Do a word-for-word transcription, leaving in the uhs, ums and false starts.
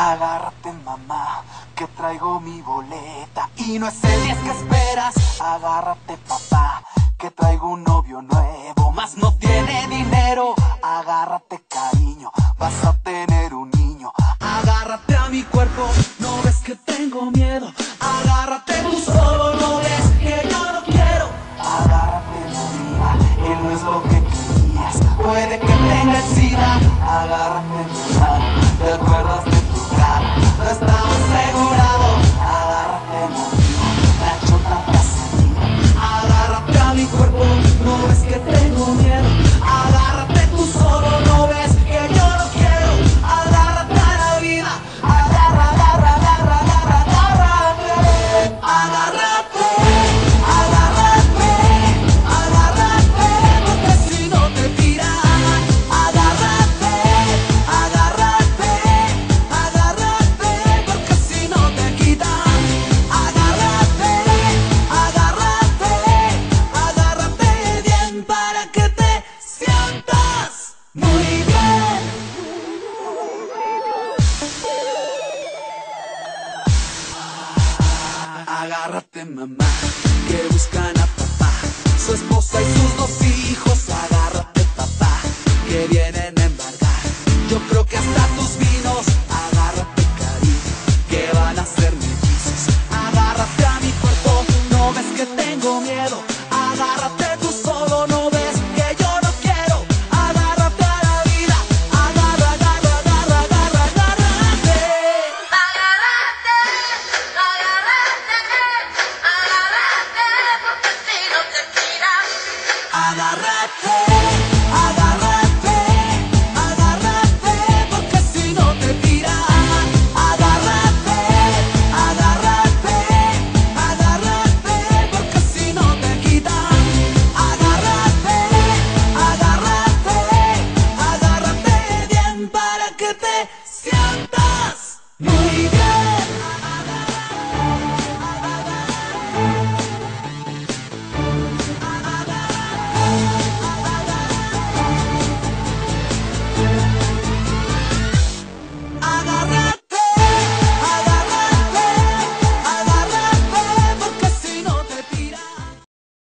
Agárrate, mamá, que traigo mi boleta y no es el diez que esperas. Agárrate, papá, que traigo un novio nuevo, mas no tiene dinero. Agárrate, cariño, vas a tener un niño. Agárrate a mi cuerpo, no ves que tengo miedo. Agárrate, tú solo no ves que yo no quiero. Agárrate, amiga, él no es lo que querías, puede que tenga el SIDA. Agárrate, mi mano, ¿te acuerdas de tu cara? No estaba asegurado. Agárrate, mi amigo, la chota te ha seguido. Agárrate a mi cuerpo, no ves que tengo miedo. Agárrate, tú solo no ves que yo no quiero. Agárrate a la vida, agarra, agarra, agarra, agarra, agárrate. Agárrate, agárrate, agárrate, porque si no te tiran. Agárrate, agárrate, agárrate, porque si no te quitan. Agárrate, agárrate, agárrate bien para que te sientas muy bien. Agárrate, mamá, que buscan a papá, su esposa y sus dos hijos. Agárrate, papá, que vienen a embargar. Yo creo que hasta tus vidas